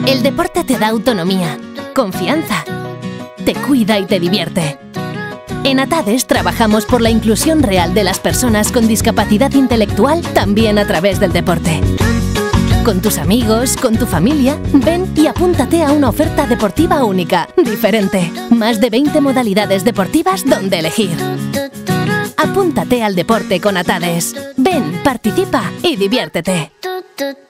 El deporte te da autonomía, confianza, te cuida y te divierte. En Atades trabajamos por la inclusión real de las personas con discapacidad intelectual también a través del deporte. Con tus amigos, con tu familia, ven y apúntate a una oferta deportiva única, diferente. Más de 20 modalidades deportivas donde elegir. Apúntate al deporte con Atades. Ven, participa y diviértete.